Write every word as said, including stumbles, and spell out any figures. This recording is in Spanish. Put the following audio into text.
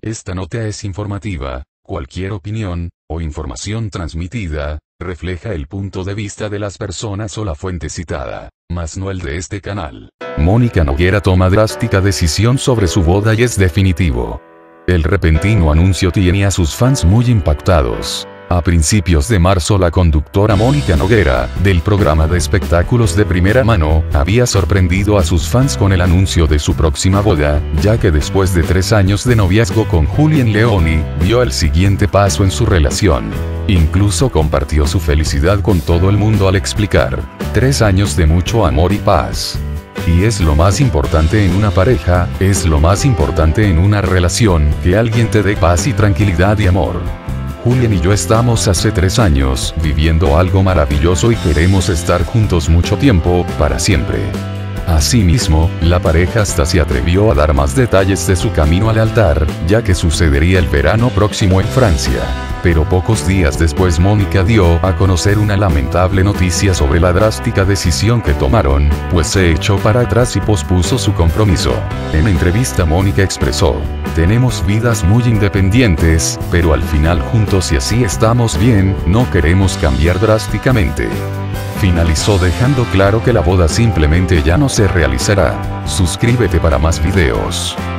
Esta nota es informativa. Cualquier opinión, o información transmitida, refleja el punto de vista de las personas o la fuente citada, mas no el de este canal. Mónica Noguera toma drástica decisión sobre su boda y es definitivo. El repentino anuncio tiene a sus fans muy impactados. A principios de marzo la conductora Mónica Noguera, del programa de espectáculos de Primera Mano, había sorprendido a sus fans con el anuncio de su próxima boda, ya que después de tres años de noviazgo con Julien Leoni, dio el siguiente paso en su relación. Incluso compartió su felicidad con todo el mundo al explicar: tres años de mucho amor y paz. Y es lo más importante en una pareja, es lo más importante en una relación, que alguien te dé paz y tranquilidad y amor. Julien y yo estamos hace tres años, viviendo algo maravilloso y queremos estar juntos mucho tiempo, para siempre. Asimismo, la pareja hasta se atrevió a dar más detalles de su camino al altar, ya que sucedería el verano próximo en Francia. Pero pocos días después Mónica dio a conocer una lamentable noticia sobre la drástica decisión que tomaron, pues se echó para atrás y pospuso su compromiso. En entrevista Mónica expresó: tenemos vidas muy independientes, pero al final juntos y así estamos bien, no queremos cambiar drásticamente. Finalizó dejando claro que la boda simplemente ya no se realizará. Suscríbete para más videos.